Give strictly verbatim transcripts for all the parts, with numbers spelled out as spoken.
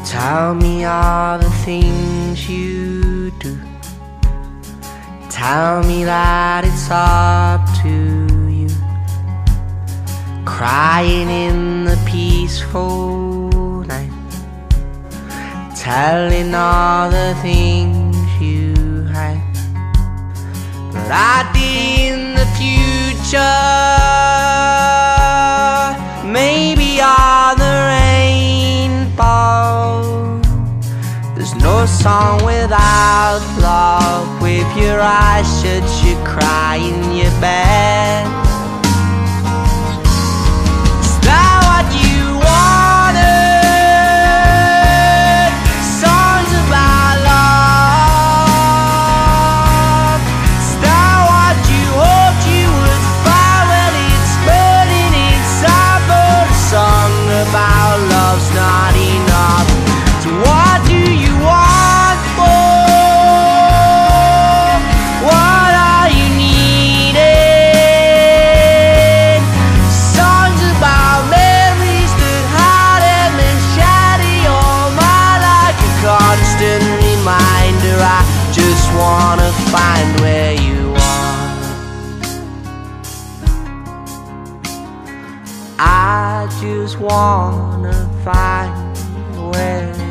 Tell me all the things you do. Tell me that it's up to you. Crying in the peaceful night, telling all the things you hide. But I did in the future, maybe all the rainbow. There's no song without love. With your eyes shut, you cry in your bed. Is that what you wanted? Songs about love. Is that what you hoped you would find? Well, it's burning inside, but a song about love's not enough. So what do you want more? What are you needing? Songs about memories that hide and then shatter your mind like a constant reminder. I just wanna find where you are. I just wanna find where you are.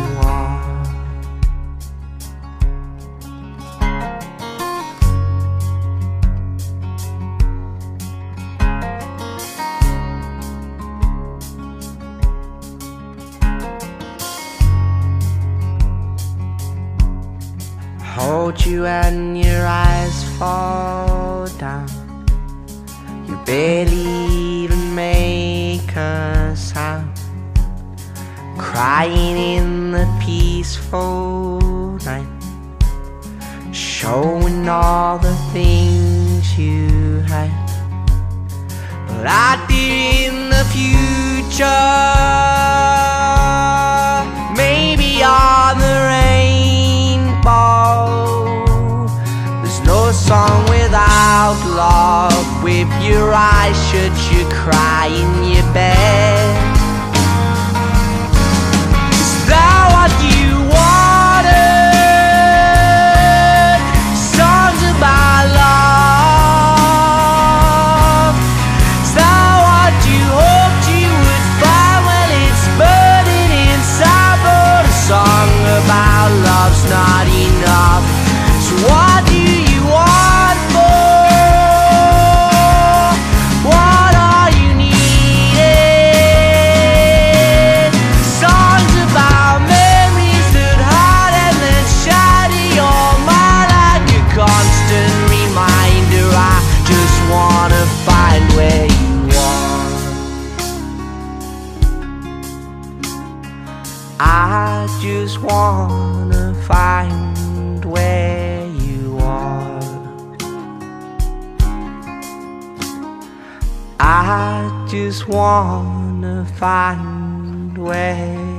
Hold you and your eyes fall down. You barely even make a sound. Crying in the peaceful night, showing all the things you hide. But I did in the future, maybe on the rainbow. There's no song without love. With your eyes shut, you cry in your bed. Is that what you wanted? Songs about love. Is that what you hoped you would find? Well, it's burning inside, but a song about love's not enough. So what do you want more? What are you needing? Songs about memories that hide and then shatter your mind like a constant reminder. I just wanna find where you are. I just wanna find where you are. I just wanna find where